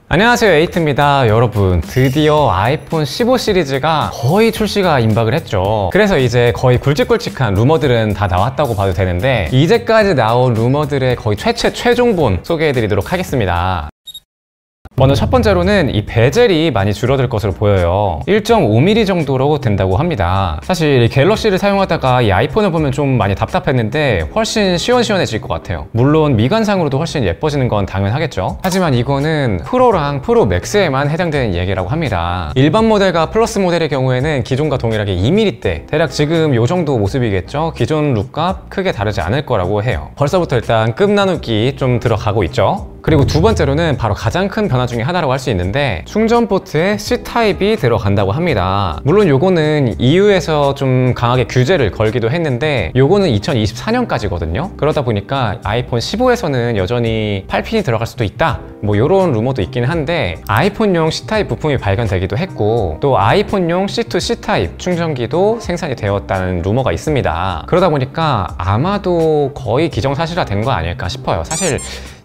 안녕하세요, 에이트입니다. 여러분, 드디어 아이폰 15 시리즈가 거의 출시가 임박을 했죠. 그래서 이제 거의 굵직굵직한 루머들은 다 나왔다고 봐도 되는데, 이제까지 나온 루머들의 거의 최종본 소개해드리도록 하겠습니다. 먼저 첫 번째로는 이 베젤이 많이 줄어들 것으로 보여요. 1.5mm 정도로 된다고 합니다. 사실 이 갤럭시를 사용하다가 이 아이폰을 보면 좀 많이 답답했는데 훨씬 시원시원해질 것 같아요. 물론 미관상으로도 훨씬 예뻐지는 건 당연하겠죠. 하지만 이거는 프로랑 프로 맥스에만 해당되는 얘기라고 합니다. 일반 모델과 플러스 모델의 경우에는 기존과 동일하게 2mm대, 대략 지금 요 정도 모습이겠죠. 기존 룩과 크게 다르지 않을 거라고 해요. 벌써부터 일단 급 나누기 좀 들어가고 있죠. 그리고 두 번째로는 바로 가장 큰 변화 중에 하나라고 할 수 있는데, 충전 포트에 C타입이 들어간다고 합니다. 물론 요거는 EU에서 좀 강하게 규제를 걸기도 했는데, 요거는 2024년까지거든요 그러다 보니까 아이폰 15에서는 여전히 8핀이 들어갈 수도 있다, 뭐 요런 루머도 있긴 한데, 아이폰용 C타입 부품이 발견되기도 했고, 또 아이폰용 C2 C타입 충전기도 생산이 되었다는 루머가 있습니다. 그러다 보니까 아마도 거의 기정사실화 된 거 아닐까 싶어요. 사실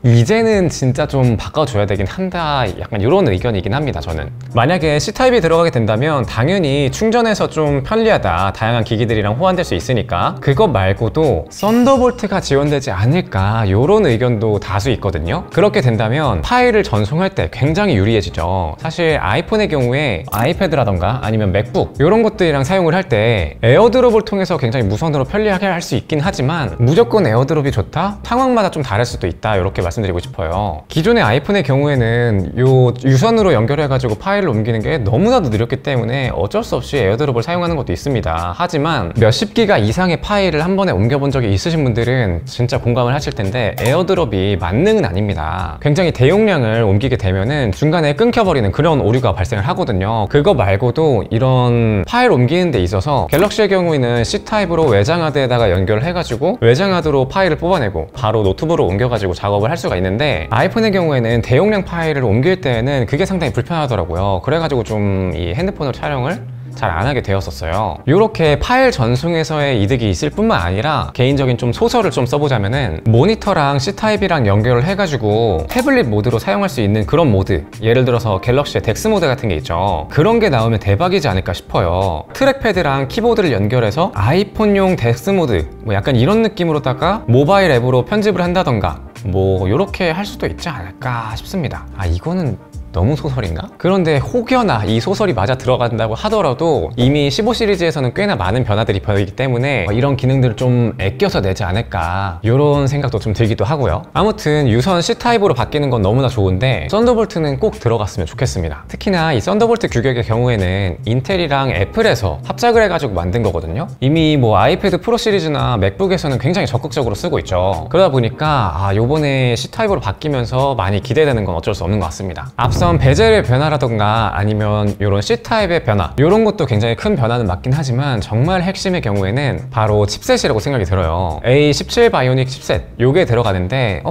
이제는 진짜 좀 바꿔줘야 되긴 한다, 약간 이런 의견이긴 합니다. 저는 만약에 C타입이 들어가게 된다면 당연히 충전해서 좀 편리하다, 다양한 기기들이랑 호환될 수 있으니까, 그것 말고도 썬더볼트가 지원되지 않을까, 이런 의견도 다수 있거든요. 그렇게 된다면 파일을 전송할 때 굉장히 유리해지죠. 사실 아이폰의 경우에 아이패드라던가 아니면 맥북 이런 것들이랑 사용을 할 때 에어드롭을 통해서 굉장히 무선으로 편리하게 할 수 있긴 하지만, 무조건 에어드롭이 좋다? 상황마다 좀 다를 수도 있다, 이렇게 말씀드리고 싶어요. 기존의 아이폰의 경우에는 요 유선으로 연결해가지고 파일을 옮기는 게 너무나도 느렸기 때문에 어쩔 수 없이 에어드롭을 사용하는 것도 있습니다. 하지만 몇십 기가 이상의 파일을 한 번에 옮겨본 적이 있으신 분들은 진짜 공감을 하실 텐데, 에어드롭이 만능은 아닙니다. 굉장히 대용량을 옮기게 되면은 중간에 끊겨버리는 그런 오류가 발생을 하거든요. 그거 말고도 이런 파일 옮기는 데 있어서 갤럭시의 경우에는 C타입으로 외장하드에다가 연결을 해가지고 외장하드로 파일을 뽑아내고 바로 노트북으로 옮겨가지고 작업을 할 수가 있는데, 아이폰의 경우에는 대용량 파일을 옮길 때는 그게 상당히 불편하더라고요. 그래가지고 좀 이 핸드폰으로 촬영을 잘 안 하게 되었었어요. 이렇게 파일 전송에서의 이득이 있을 뿐만 아니라, 개인적인 좀 소설을 좀 써보자면은, 모니터랑 C타입이랑 연결을 해가지고 태블릿 모드로 사용할 수 있는 그런 모드, 예를 들어서 갤럭시의 덱스 모드 같은 게 있죠. 그런 게 나오면 대박이지 않을까 싶어요. 트랙패드랑 키보드를 연결해서 아이폰용 덱스 모드, 뭐 약간 이런 느낌으로다가 모바일 앱으로 편집을 한다던가, 뭐 이렇게 할 수도 있지 않을까 싶습니다. 이거는 너무 소설인가? 그런데 혹여나 이 소설이 맞아 들어간다고 하더라도 이미 15 시리즈에서는 꽤나 많은 변화들이 보이기 때문에 이런 기능들을 좀 아껴서 내지 않을까, 이런 생각도 좀 들기도 하고요. 아무튼 유선 C타입으로 바뀌는 건 너무나 좋은데, 썬더볼트는 꼭 들어갔으면 좋겠습니다. 특히나 이 썬더볼트 규격의 경우에는 인텔이랑 애플에서 합작을 해가지고 만든 거거든요. 이미 뭐 아이패드 프로 시리즈나 맥북에서는 굉장히 적극적으로 쓰고 있죠. 그러다 보니까 요번에 C타입으로 바뀌면서 많이 기대되는 건 어쩔 수 없는 것 같습니다. 앞선 베젤의 변화라던가 아니면 이런 C타입의 변화, 이런 것도 굉장히 큰 변화는 맞긴 하지만, 정말 핵심의 경우에는 바로 칩셋이라고 생각이 들어요. A17 바이오닉 칩셋, 요게 들어가는데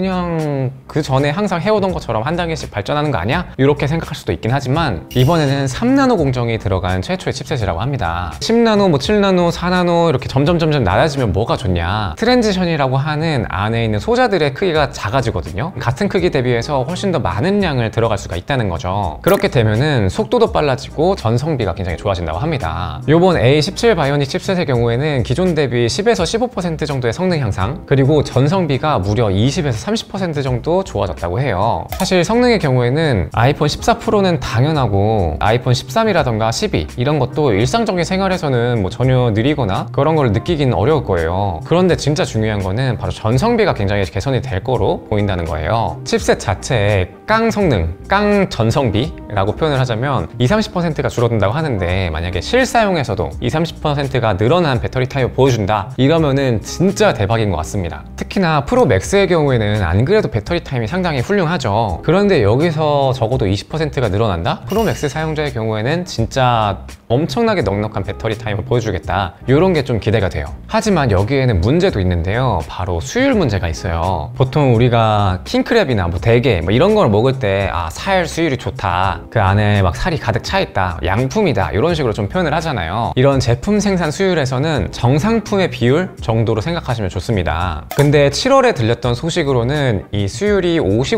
그냥 그 전에 항상 해오던 것처럼 한 단계씩 발전하는 거 아니야? 이렇게 생각할 수도 있긴 하지만, 이번에는 3나노 공정이 들어간 최초의 칩셋이라고 합니다. 10나노, 뭐 7나노, 4나노 이렇게 점점 낮아지면 뭐가 좋냐, 트랜지션이라고 하는 안에 있는 소자들의 크기가 작아지거든요. 같은 크기 대비해서 훨씬 더 많은 양을 들어갈 수가 있다는 거죠. 그렇게 되면은 속도도 빨라지고 전성비가 굉장히 좋아진다고 합니다. 요번 A17 바이오닉 칩셋의 경우에는 기존 대비 10에서 15% 정도의 성능 향상, 그리고 전성비가 무려 20에서 30% 정도 좋아졌다고 해요. 사실 성능의 경우에는 아이폰 14 프로는 당연하고, 아이폰 13이라던가 12 이런 것도 일상적인 생활에서는 뭐 전혀 느리거나 그런 걸 느끼기는 어려울 거예요. 그런데 진짜 중요한 거는 바로 전성비가 굉장히 개선이 될 거로 보인다는 거예요. 칩셋 자체의 깡 성능, 깡 전성비라고 표현을 하자면 20-30%가 줄어든다고 하는데, 만약에 실사용에서도 20-30%가 늘어난 배터리 타입을 보여준다, 이러면은 진짜 대박인 것 같습니다. 특히나 프로 맥스의 경우에는 안 그래도 배터리 타임이 상당히 훌륭하죠. 그런데 여기서 적어도 20%가 늘어난다? 프로 맥스 사용자의 경우에는 진짜 엄청나게 넉넉한 배터리 타임을 보여주겠다, 이런 게 좀 기대가 돼요. 하지만 여기에는 문제도 있는데요. 바로 수율 문제가 있어요. 보통 우리가 킹크랩이나 뭐 대게 뭐 이런 걸 먹을 때 살 수율이 좋다, 그 안에 막 살이 가득 차 있다, 양품이다, 이런 식으로 좀 표현을 하잖아요. 이런 제품 생산 수율에서는 정상품의 비율 정도로 생각하시면 좋습니다. 근데 7월에 들렸던 소식으로는 이 수율이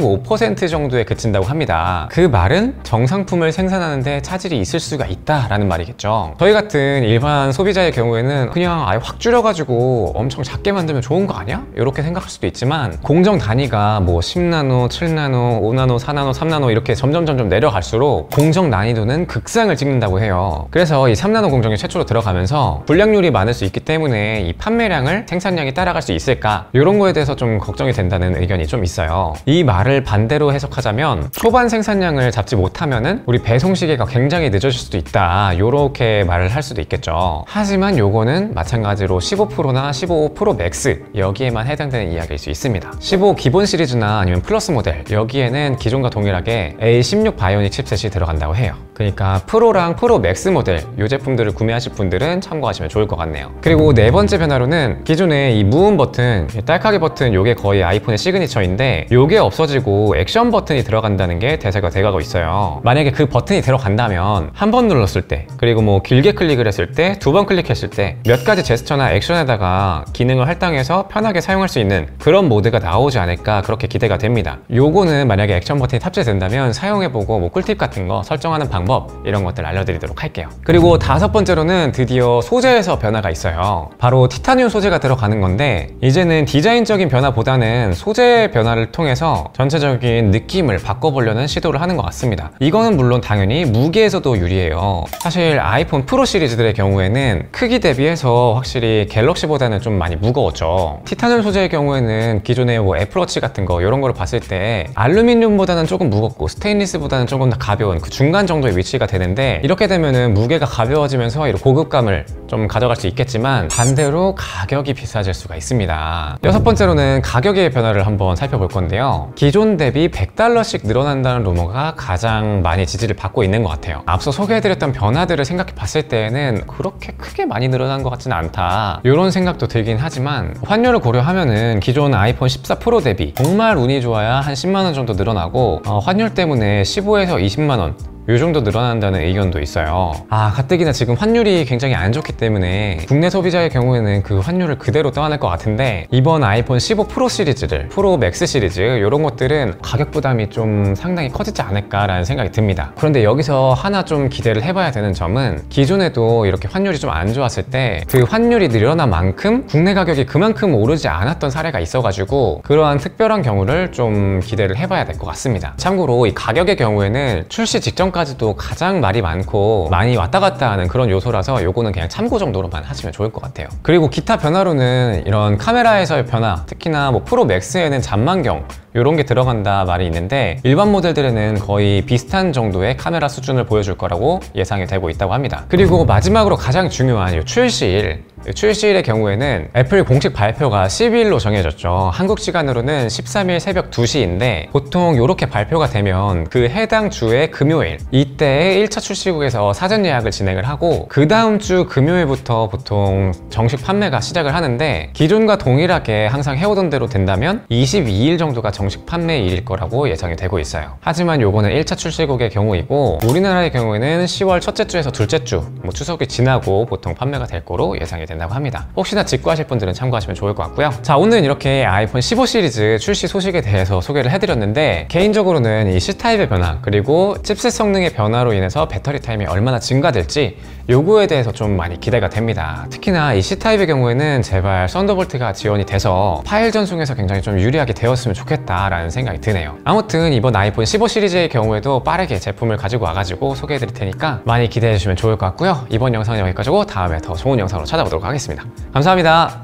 55% 정도에 그친다고 합니다. 그 말은 정상품을 생산하는데 차질이 있을 수가 있다라는 말이겠죠. 저희 같은 일반 소비자의 경우에는 그냥 아예 확 줄여가지고 엄청 작게 만들면 좋은 거 아니야? 이렇게 생각할 수도 있지만 공정 단위가 뭐 10나노, 7나노, 5나노, 4나노, 3나노 이렇게 점점 내려갈수록 공정 난이도는 극상을 찍는다고 해요. 그래서 이 3나노 공정이 최초로 들어가면서 불량률이 많을 수 있기 때문에 이 판매량을 생산량이 따라갈 수 있을까? 이런 거에 대해서 좀 걱정이 된다는 의견이 좀 있어요. 이 말을 반대로 해석하자면 초반 생산량을 잡지 못하면은 우리 배송 시기가 굉장히 늦어질 수도 있다, 이렇게 말을 할 수도 있겠죠. 하지만 요거는 마찬가지로 15%나 15% 맥스 여기에만 해당되는 이야기일 수 있습니다. 15 기본 시리즈나 아니면 플러스 모델 여기에는 기존과 동일하게 A16 바이오닉 칩셋이 들어간다고 해요. 그러니까 프로랑 프로 맥스 모델 이 제품들을 구매하실 분들은 참고하시면 좋을 것 같네요. 그리고 네 번째 변화로는 기존에 이 무음 버튼, 딸깍이 버튼, 요게 거의 아이폰의 시그니처인데 요게 없어지고 액션 버튼이 들어간다는 게 대세가 돼가고 있어요. 만약에 그 버튼이 들어간다면 한 번 눌렀을 때, 그리고 뭐 길게 클릭을 했을 때, 두 번 클릭했을 때 몇 가지 제스처나 액션에다가 기능을 할당해서 편하게 사용할 수 있는 그런 모드가 나오지 않을까, 그렇게 기대가 됩니다. 요거는 만약에 액션 버튼이 탑재된다면 사용해보고 뭐 꿀팁 같은 거 설정하는 방법 이런 것들 알려드리도록 할게요. 그리고 다섯 번째로는 드디어 소재에서 변화가 있어요. 바로 티타늄 소재가 들어가는 건데 이제는 디자인적인 변화보다는 소재 변화를 통해서 전체적인 느낌을 바꿔보려는 시도를 하는 것 같습니다. 이거는 물론 당연히 무게에서도 유리해요. 사실 아이폰 프로 시리즈들의 경우에는 크기 대비해서 확실히 갤럭시보다는 좀 많이 무거웠죠. 티타늄 소재의 경우에는 기존의 뭐 애플워치 같은 거 이런 거를 봤을 때 알루미늄보다는 조금 무겁고 스테인리스보다는 조금 더 가벼운 그 중간 정도의 위치가 되는데, 이렇게 되면은 무게가 가벼워지면서 이런 고급감을 좀 가져갈 수 있겠지만 반대로 가격이 비싸질 수가 있습니다. 여섯 번째로는 가격의 변화를 한번 살펴볼 건데요. 기존 대비 $100씩 늘어난다는 루머가 가장 많이 지지를 받고 있는 것 같아요. 앞서 소개해드렸던 변화들을 생각해 봤을 때에는 그렇게 크게 많이 늘어난 것 같지는 않다, 이런 생각도 들긴 하지만 환율을 고려하면은 기존 아이폰 14 프로 대비 정말 운이 좋아야 한 10만원 정도 늘어나고 환율 때문에 15에서 20만원 요 정도 늘어난다는 의견도 있어요. 가뜩이나 지금 환율이 굉장히 안 좋기 때문에 국내 소비자의 경우에는 그 환율을 그대로 떠안을 것 같은데, 이번 아이폰 15 프로 시리즈들, 프로 맥스 시리즈 이런 것들은 가격 부담이 좀 상당히 커지지 않을까라는 생각이 듭니다. 그런데 여기서 하나 좀 기대를 해봐야 되는 점은, 기존에도 이렇게 환율이 좀 안 좋았을 때 그 환율이 늘어난 만큼 국내 가격이 그만큼 오르지 않았던 사례가 있어가지고 그러한 특별한 경우를 좀 기대를 해봐야 될 것 같습니다. 참고로 이 가격의 경우에는 출시 직전 까지도 가장 말이 많고 많이 왔다 갔다 하는 그런 요소라서 요거는 그냥 참고 정도로만 하시면 좋을 것 같아요. 그리고 기타 변화로는 이런 카메라에서의 변화, 특히나 뭐 프로 맥스에는 잔망경 이런 게 들어간다 말이 있는데, 일반 모델들에는 거의 비슷한 정도의 카메라 수준을 보여줄 거라고 예상이 되고 있다고 합니다. 그리고 마지막으로 가장 중요한 이 출시일, 출시일의 경우에는 애플 공식 발표가 12일로 정해졌죠. 한국 시간으로는 13일 새벽 2시인데 보통 이렇게 발표가 되면 그 해당 주의 금요일, 이때에 1차 출시국에서 사전 예약을 진행을 하고 그 다음 주 금요일부터 보통 정식 판매가 시작을 하는데, 기존과 동일하게 항상 해오던 대로 된다면 22일 정도가 정식 판매일일 거라고 예상이 되고 있어요. 하지만 요거는 1차 출시국의 경우이고 우리나라의 경우에는 10월 첫째 주에서 둘째 주, 뭐 추석이 지나고 보통 판매가 될 거로 예상이 된다고 합니다. 혹시나 직구하실 분들은 참고하시면 좋을 것 같고요. 자, 오늘은 이렇게 아이폰 15 시리즈 출시 소식에 대해서 소개를 해드렸는데, 개인적으로는 이 C타입의 변화 그리고 칩셋 성능의 변화로 인해서 배터리 타임이 얼마나 증가될지 요거에 대해서 좀 많이 기대가 됩니다. 특히나 이 C타입의 경우에는 제발 썬더볼트가 지원이 돼서 파일 전송에서 굉장히 좀 유리하게 되었으면 좋겠다라는 생각이 드네요. 아무튼 이번 아이폰 15 시리즈의 경우에도 빠르게 제품을 가지고 와가지고 소개해드릴 테니까 많이 기대해주시면 좋을 것 같고요. 이번 영상은 여기까지고 다음에 더 좋은 영상으로 찾아오도록 하겠습니다. 감사합니다.